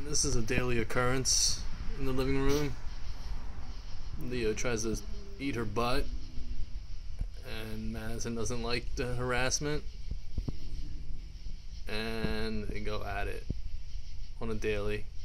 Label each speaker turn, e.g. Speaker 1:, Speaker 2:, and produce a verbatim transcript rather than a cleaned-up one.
Speaker 1: And this is a daily occurrence in the living room. Leo tries to eat her butt, and Madison doesn't like the harassment, and they go at it on a daily.